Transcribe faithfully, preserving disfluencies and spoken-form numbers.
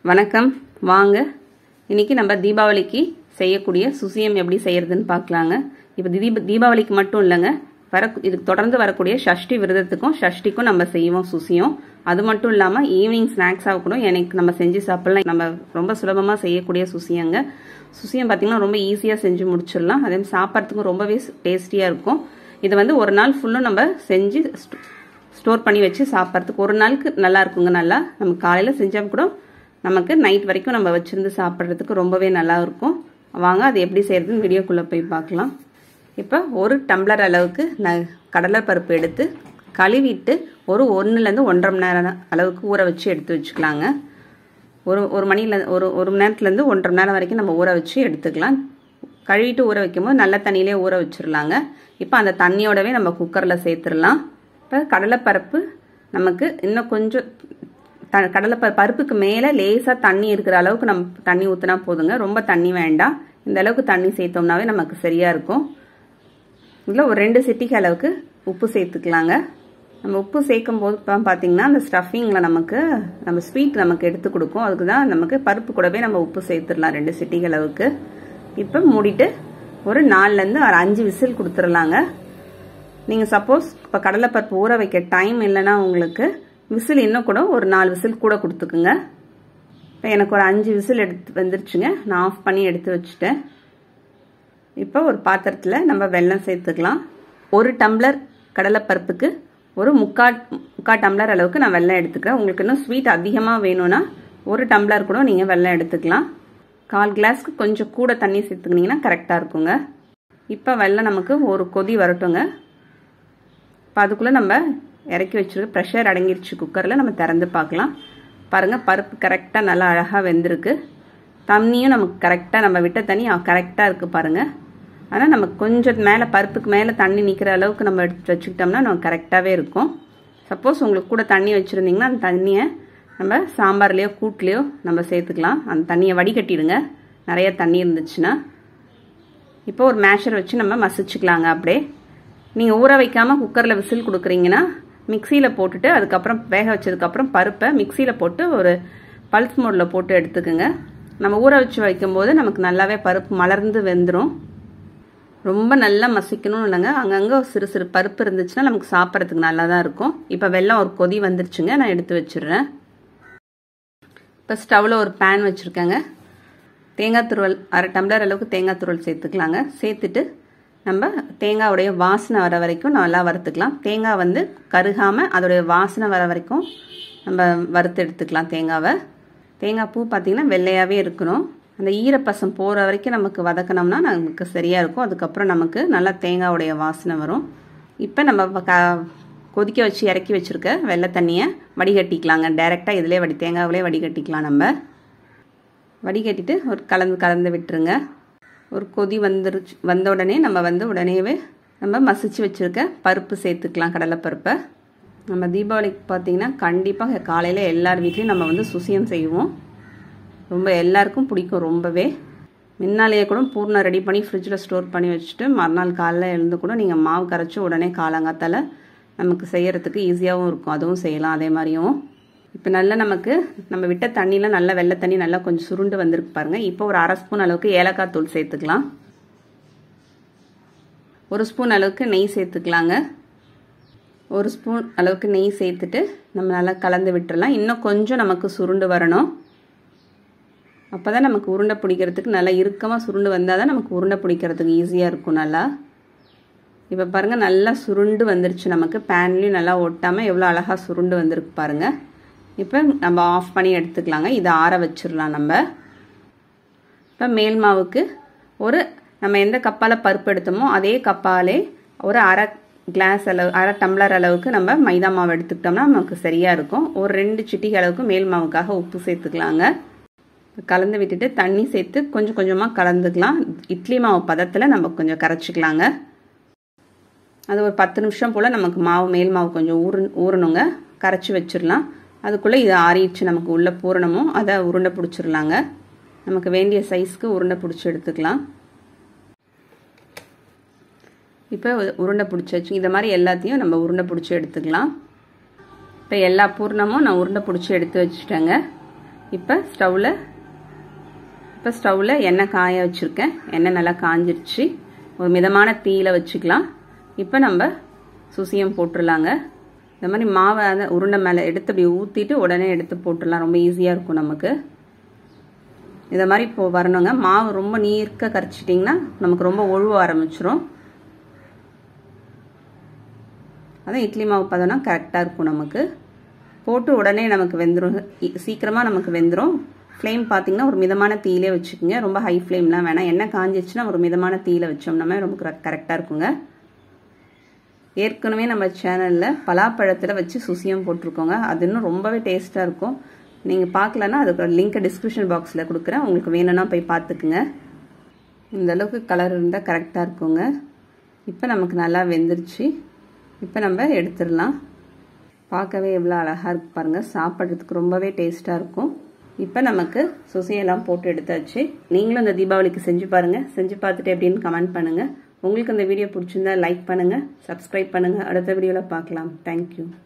வணக்கம் வாங்க இன்னைக்கு நம்ம தீபாவளிக்கு செய்யக்கூடிய சுசியம் எப்படி செய்யறதுன்னு பார்க்கலாங்க. இப்போ தீப தீபாவளிக்கு மட்டும் இல்லைங்க, வர இதுக்கு தொடர்ந்து வரக்கூடிய ஷஷ்டி விரதத்துக்கும் ஷஷ்டிக்கும் நம்ம செய்வோம் சுசியம். அது மட்டும் இல்லாமல் ஈவினிங் ஸ்நாக்ஸாக கூட எனக்கு நம்ம செஞ்சு சாப்பிடலாம். நம்ம ரொம்ப சுலபமாக செய்யக்கூடிய சுசியங்க. சுசியம் பார்த்தீங்கன்னா ரொம்ப ஈஸியாக செஞ்சு முடிச்சிடலாம். அதே மாதிரி சாப்பிட்றதுக்கும் ரொம்பவே டேஸ்டியாக இருக்கும். இது வந்து ஒரு நாள் ஃபுல்லும் நம்ம செஞ்சு ஸ்டோர் பண்ணி வச்சு சாப்பிட்றதுக்கு ஒரு நாளுக்கு நல்லா இருக்குங்க. நல்லா நம்ம காலையில் செஞ்சால் கூட நமக்கு நைட் வரைக்கும் நம்ம வச்சிருந்து சாப்பிட்றதுக்கு ரொம்பவே நல்லா இருக்கும். வாங்க அது எப்படி செய்யறதுன்னு வீடியோக்குள்ளே போய் பார்க்கலாம். இப்போ ஒரு டம்ளர் அளவுக்கு ந கடலை பருப்பு எடுத்து கழுவிட்டு ஒரு ஒன்றுலேருந்து ஒன்றரை மணி நேரம் அளவுக்கு ஊற வச்சு எடுத்து வச்சுக்கலாங்க. ஒரு ஒரு மணியில் ஒரு ஒரு மணி நேரத்துலேருந்து ஒன்றரை மணி நேரம் வரைக்கும் நம்ம ஊற வச்சு எடுத்துக்கலாம். கழுவிட்டு ஊற வைக்கும்போது நல்ல தண்ணியிலே ஊற வச்சிடலாங்க. இப்போ அந்த தண்ணியோடவே நம்ம குக்கரில் சேர்த்துடலாம். இப்போ கடலைப்பருப்பு நமக்கு இன்னும் கொஞ்சம் த கடலை ப பருப்புக்கு மேலே லேசாக தண்ணி இருக்கிற அளவுக்கு நம்ம தண்ணி ஊற்றினா போதுங்க. ரொம்ப தண்ணி வேண்டாம். இந்த அளவுக்கு தண்ணி சேர்த்தோம்னாவே நமக்கு சரியாக இருக்கும். இதில் ஒரு ரெண்டு சிட்டிக்கு அளவுக்கு உப்பு சேர்த்துக்கலாங்க. நம்ம உப்பு சேர்க்கும் போது இப்போ பார்த்தீங்கன்னா அந்த ஸ்டஃபிங்கில் நமக்கு நம்ம ஸ்வீட் நமக்கு எடுத்து கொடுக்கும். அதுக்கு தான் நமக்கு பருப்பு கூடவே நம்ம உப்பு சேர்த்துடலாம் ரெண்டு சிட்டிக்கு அளவுக்கு. இப்போ மூடிட்டு ஒரு நாலுலேருந்து ஒரு அஞ்சு விசில் கொடுத்துடலாங்க. நீங்கள் சப்போஸ் இப்போ கடலைப்பருப்பு ஊற வைக்க டைம் இல்லைன்னா உங்களுக்கு விசில் இன்னும் கூட ஒரு நாலு விசில் கூட கொடுத்துக்குங்க. இப்போ எனக்கு ஒரு அஞ்சு விசில் எடுத்து வந்துருச்சுங்க. நான் ஆஃப் பண்ணி எடுத்து வச்சுட்டேன். இப்போ ஒரு பாத்திரத்தில் நம்ம வெல்லம் சேர்த்துக்கலாம். ஒரு டம்ளர் கடலைப்பருப்புக்கு ஒரு முக்கால் முக்கால் டம்ளர் அளவுக்கு நான் வெல்லம் எடுத்துக்கிறேன். உங்களுக்கு இன்னும் ஸ்வீட் அதிகமாக வேணும்னா ஒரு டம்ளர் கூட நீங்கள் வெல்லம் எடுத்துக்கலாம். கால் கிளாஸ்க்கு கொஞ்சம் கூட தண்ணி சேர்த்துக்கினீங்கன்னா கரெக்டாக இருக்குங்க. இப்போ வெல்லம் நமக்கு ஒரு கொதி வரட்டுங்க. இப்போ அதுக்குள்ளே நம்ம இறக்கி வச்சுருக்கு. ப்ரெஷர் அடங்கிருச்சு குக்கரில். நம்ம திறந்து பார்க்கலாம். பாருங்கள் பருப்பு கரெக்டாக நல்லா அழகாக வெந்திருக்கு. தண்ணியும் நமக்கு கரெக்டாக நம்ம விட்ட தண்ணி கரெக்டாக இருக்குது பாருங்கள். ஆனால் நமக்கு கொஞ்சம் மேலே பருப்புக்கு மேலே தண்ணி நிற்கிற அளவுக்கு நம்ம எடுத்து வச்சுக்கிட்டோம்னா நமக்கு கரெக்டாகவே இருக்கும். சப்போஸ் உங்களுக்கு கூட தண்ணி வச்சுருந்தீங்கன்னா அந்த தண்ணியை நம்ம சாம்பார்லேயோ கூட்லேயோ நம்ம சேர்த்துக்கலாம். அந்த தண்ணியை வடிகட்டிடுங்க நிறைய தண்ணி இருந்துச்சுன்னா. இப்போ ஒரு மேஷர் வச்சு நம்ம மசிச்சுக்கலாங்க. அப்படியே நீங்கள் ஊற வைக்காமல் குக்கரில் விசில் கொடுக்குறீங்கன்னா மிக்சியில் போட்டுட்டு அதுக்கப்புறம் வேக வச்சதுக்கப்புறம் பருப்பை மிக்சியில் போட்டு ஒரு பல்ஸ் மோடில் போட்டு எடுத்துக்குங்க. நம்ம ஊற வச்சு வைக்கும்போது நமக்கு நல்லாவே பருப்பு மலர்ந்து வெந்துடும். ரொம்ப நல்லா மசிக்கணும்னு இல்லைங்க. அங்கங்கே சிறு சிறு பருப்பு இருந்துச்சுன்னா நமக்கு சாப்பிட்றதுக்கு நல்லா தான் இருக்கும். இப்போ வெல்லம் ஒரு கொதி வந்துருச்சுங்க. நான் எடுத்து வச்சிடுறேன். இப்போ ஸ்டவ்வில் ஒரு பேன் வச்சுருக்கேங்க. தேங்காய் துருவல் அரை டம்ளர் அளவுக்கு தேங்காய் துருவல் சேர்த்துக்கலாங்க. சேர்த்துட்டு நம்ம தேங்காவுடைய வாசனை வர வரைக்கும் நல்லா வறுத்துக்கலாம். தேங்காய் வந்து கருகாமல் அதோடைய வாசனை வர வரைக்கும் நம்ம வறுத்து எடுத்துக்கலாம் தேங்காவை. தேங்காய் பூ பார்த்திங்கன்னா வெள்ளையாகவே இருக்கணும். அந்த ஈரப்பசம் போகிற வரைக்கும் நமக்கு வதக்கணும்னா நமக்கு சரியாக இருக்கும். அதுக்கப்புறம் நமக்கு நல்லா தேங்காவுடைய வாசனை வரும். இப்போ நம்ம க கொதிக்க வச்சு இறக்கி வச்சுருக்க வெள்ளை தண்ணியை வடிகட்டிக்கலாங்க. டைரெக்டாக இதிலே வடி தேங்காவிலே வடிகட்டிக்கலாம். நம்ம வடிகட்டிட்டு ஒரு கலந்து கலந்து விட்டுருங்க. ஒரு கொதி வந்துருச்சு. வந்த உடனே நம்ம வந்து உடனேவே நம்ம மசிச்சு வச்சுருக்க பருப்பு சேர்த்துக்கலாம். கடலைப்பருப்பை நம்ம தீபாவளிக்கு பார்த்திங்கன்னா கண்டிப்பாக காலையில் எல்லார் வீட்லேயும் நம்ம வந்து சுசியம் செய்வோம். ரொம்ப எல்லாருக்கும் பிடிக்கும் ரொம்பவே. முன்னாலேயே கூட பூர்ணம் ரெடி பண்ணி ஃப்ரிட்ஜில் ஸ்டோர் பண்ணி வச்சுட்டு மறுநாள் காலையில் எழுந்து கூட நீங்கள் மாவு கரைச்சி உடனே காலங்காத்தால் நமக்கு செய்கிறதுக்கு ஈஸியாகவும் இருக்கும். அதுவும் செய்யலாம். அதே மாதிரியும் இப்போ நல்லா நமக்கு நம்ம விட்ட தண்ணியில் நல்லா வெள்ளை தண்ணி நல்லா கொஞ்சம் சுருண்டு வந்திருக்கு பாருங்கள். இப்போ ஒரு அரை ஸ்பூன் அளவுக்கு ஏலக்காய் தூள் சேர்த்துக்கலாம். ஒரு ஸ்பூன் அளவுக்கு நெய் சேர்த்துக்கலாங்க. ஒரு ஸ்பூன் அளவுக்கு நெய் சேர்த்துட்டு நம்ம நல்லா கலந்து விட்டுறலாம். இன்னும் கொஞ்சம் நமக்கு சுருண்டு வரணும். அப்போ தான் நமக்கு உருண்டை பிடிக்கிறதுக்கு நல்லா இறுக்கமாக சுருண்டு வந்தால் தான் நமக்கு உருண்டை பிடிக்கிறதுக்கு ஈஸியாக இருக்கும். நல்லா இப்போ பாருங்கள் நல்லா சுருண்டு வந்துருச்சு. நமக்கு பேன்லேயும் நல்லா ஒட்டாமல் எவ்வளோ அழகாக சுருண்டு வந்திருக்கு பாருங்கள். இப்போ நம்ம ஆஃப் பண்ணி எடுத்துக்கலாங்க. இதை ஆற வச்சிடலாம். நம்ம இப்போ மேல் மாவுக்கு ஒரு நம்ம எந்த கப்பால் பருப்பு எடுத்தோமோ அதே கப்பாலே ஒரு அரை கிளாஸ் அளவு அரை டம்ளர் அளவுக்கு நம்ம மைதா மாவு எடுத்துக்கிட்டோம்னா நமக்கு சரியாக இருக்கும். ஒரு ரெண்டு சிட்டிகை அளவுக்கு மேல் மாவுக்காக உப்பு சேர்த்துக்கலாங்க. கலந்து விட்டுட்டு தண்ணி சேர்த்து கொஞ்சம் கொஞ்சமாக கலந்துக்கலாம். இட்லி மாவு பதத்தில் நம்ம கொஞ்சம் கரைச்சிக்கலாங்க. அது ஒரு பத்து நிமிஷம் போல் நமக்கு மாவு மேல் மாவு கொஞ்சம் ஊறு ஊறணுங்க. கரைச்சி வச்சிடலாம். அதுக்குள்ளே இது ஆறிடுச்சு. நமக்கு உள்ள பூரணமோ அதை உருண்டை பிடிச்சிடலாங்க. நமக்கு வேண்டிய சைஸ்க்கு உருண்டை பிடிச்சி எடுத்துக்கலாம். இப்போ உருண்டை பிடிச்சாச்சு. இந்த மாதிரி எல்லாத்தையும் நம்ம உருண்டை பிடிச்சி எடுத்துக்கலாம். இப்போ எல்லா பூரணமும் நான் உருண்டை பிடிச்சி எடுத்து வச்சுட்டேங்க. இப்போ ஸ்டவ்வில் இப்போ ஸ்டவ்வில் எண்ணெய் காய வச்சுருக்கேன். எண்ணெய் நல்லா காஞ்சிருச்சு. ஒரு மிதமான தீயில வச்சுக்கலாம். இப்போ நம்ம சுசியம் போட்டுடலாங்க. இந்த மாதிரி மாவை அந்த உருண்டை மேலே எடுத்து அப்படி ஊற்றிட்டு உடனே எடுத்து போட்டுடலாம். ரொம்ப ஈஸியாக இருக்கும் நமக்கு. இதை மாதிரி இப்போ வரணுங்க. மாவு ரொம்ப நீர்க்க கரைச்சிட்டிங்கன்னா நமக்கு ரொம்ப ஒழுவ ஆரம்பிச்சிரும். அதான் இட்லி மாவு பதம்னா கரெக்டாக இருக்கும் நமக்கு. போட்டு உடனே நமக்கு வெந்துடும். சீக்கிரமாக நமக்கு வெந்துடும். ஃப்ளேம் பார்த்தீங்கன்னா ஒரு மிதமான தீயிலே வச்சுக்கோங்க. ரொம்ப ஹை ஃப்ளேம்லாம் வேணாம். எண்ணெய் காஞ்சிச்சுன்னா ஒரு மிதமான தீயில வச்சோம்னா ரொம்ப கரெக்டாக இருக்குங்க. ஏற்கனவே நம்ம சேனலில் பலாப்பழத்தில் வச்சு சுசியம் போட்டிருக்கோங்க. அது இன்னும் ரொம்பவே டேஸ்ட்டாக இருக்கும். நீங்கள் பார்க்கலன்னா அதுக்கு லிங்க்கை டிஸ்கிரிப்ஷன் பாக்ஸில் கொடுக்குறேன். உங்களுக்கு வேணும்னா போய் பார்த்துக்குங்க. இந்த அளவுக்கு கலர் இருந்தால் கரெக்டாக இருக்குங்க. இப்போ நமக்கு நல்லா வெந்துருச்சு. இப்போ நம்ம எடுத்துடலாம். பார்க்கவே எவ்வளோ அழகாக இருக்கு பாருங்கள். சாப்பிட்றதுக்கு ரொம்பவே டேஸ்ட்டாக இருக்கும். இப்போ நமக்கு சுசியெல்லாம் போட்டு எடுத்தாச்சு. நீங்களும் இந்த தீபாவளிக்கு செஞ்சு பாருங்கள். செஞ்சு பார்த்துட்டு எப்படின்னு கமெண்ட் பண்ணுங்கள். உங்களுக்கு இந்த வீடியோ பிடிச்சிருந்தா லைக் பண்ணுங்கள், சப்ஸ்கிரைப் பண்ணுங்கள். அடுத்த வீடியோவில் பார்க்கலாம். தேங்க்யூ.